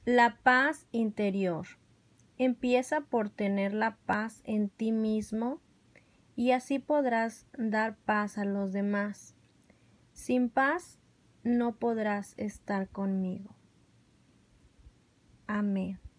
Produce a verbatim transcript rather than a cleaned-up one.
La paz interior. Empieza por tener la paz en ti mismo y así podrás dar paz a los demás. Sin paz no podrás estar conmigo. Amén.